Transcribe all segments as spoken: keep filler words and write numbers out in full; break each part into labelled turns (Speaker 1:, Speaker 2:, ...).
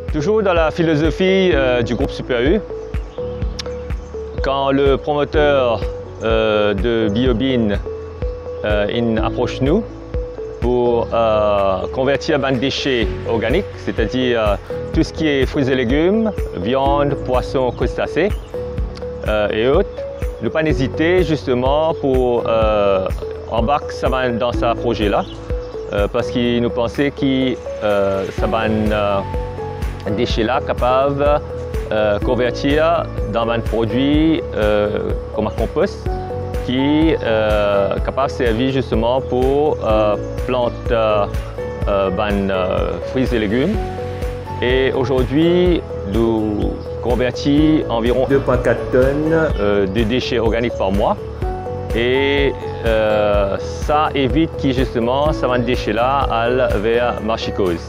Speaker 1: Toujours dans la philosophie euh, du groupe Super U, quand le promoteur euh, de BioBean euh, il approche nous pour euh, convertir un déchet organique, c'est-à-dire euh, tout ce qui est fruits et légumes, viande, poissons, crustacés euh, et autres, ne pas hésiter justement pour euh, embarquer ça dans ce projet-là, euh, parce qu'il nous pensait que euh, ça va euh, un déchet-là capable de euh, convertir dans un produit euh, comme un compost qui est euh, capable de servir justement pour euh, planter euh, ben, euh, fruits et légumes. Et aujourd'hui, nous convertissons environ deux virgule quatre tonnes euh, de déchets organiques par mois. Et euh, ça évite que justement ce déchet-là aille vers marchicose.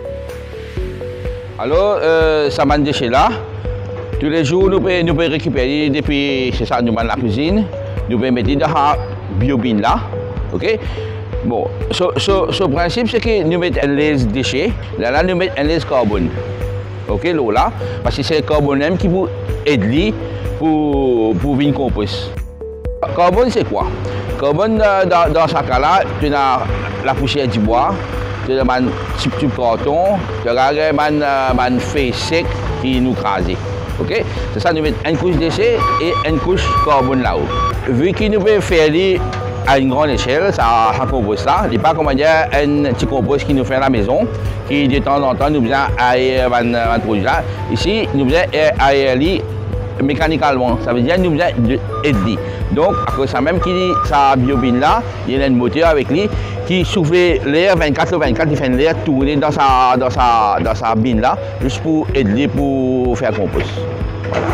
Speaker 2: Alors, euh, ça m'a déchet là. Tous les jours, nous pouvons, nous pouvons récupérer depuis c'est ça, nous la cuisine. Nous pouvons mettre dans la BioBean là. Ok? Bon, ce so, so, so principe, c'est que nous mettons les déchets. Là, là nous mettons les carbone. Ok, l'eau là. Parce que c'est le carbone même qui peut aider pour, pour faire compost. Carbone, c'est quoi? Carbone, dans, dans ce cas-là, tu as la poussière du bois. Tu as un petit tube carton, tu as un feuille sec qui nous crase. Okay? C'est ça, nous mettons une couche de déchets et une couche de carbone là-haut. Vu qu'il nous peut faire à une grande échelle, ça, ça compost là, il n'y a pas comment dire un petit compost qui nous fait à la maison, qui de temps en temps nous besoin d'aller un produit là. Ici, nous besoin d'aller mécaniquement, ça veut dire nous besoin d'aider. Donc, à cause de ça même, qui sa BioBean là, il y a un moteur avec lui qui souffle l'air vingt-quatre sur vingt-quatre, il fait l'air tourner dans sa, dans sa, dans sa bine là, juste pour aider pour faire compost. Voilà.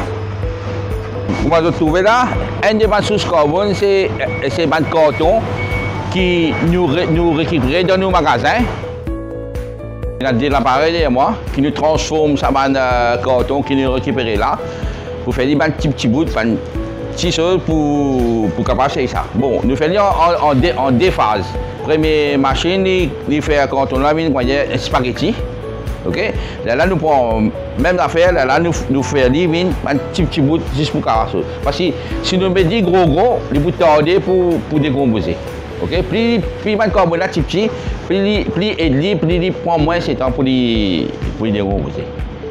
Speaker 2: Moi, je trouve là, un des sources carbone, c'est un carton qui nous, nous récupère dans nos magasins. Il y a des appareils derrière moi qui nous transforme ça en carton qui nous récupère là pour faire des petits petits bouts. Petite chose pour, pour capable faire ça. Bon, nous faisons en, en, en, en deux phases. Première machine, nous fait quand on a un spaghetti. Ok? Là, là, nous prenons même affaire, là, là nous, nous faisons un petit petit bout juste pour carasser. Parce que si nous mettons gros gros, nous pouvons tarder pour, pour décomposer. Ok? Plus plus le carbone petit petit, plus plus il plus il prend moins de temps pour les pour décomposer.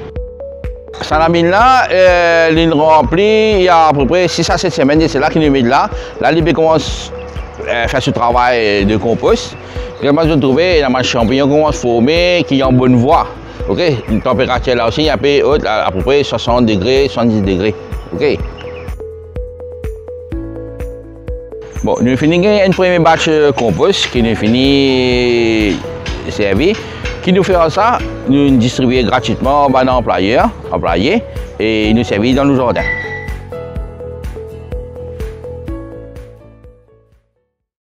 Speaker 2: Ça la mine là, euh, il remplit il y a à peu près six à sept semaines, c'est là qu'il nous met là. Là, il commence à faire ce travail de compost. Vraiment, je trouve qu'il y a un champignon qui commence à former, qui est en bonne voie. Okay? Une température là aussi, il y a un peu haute, à peu près soixante degrés, soixante-dix degrés. Okay? Bon, nous finissons un premier batch de compost qui nous finit servi. Qui nous fait ça, nous distribuons gratuitement à nos employeurs, employés, et nous servons dans nos jardins.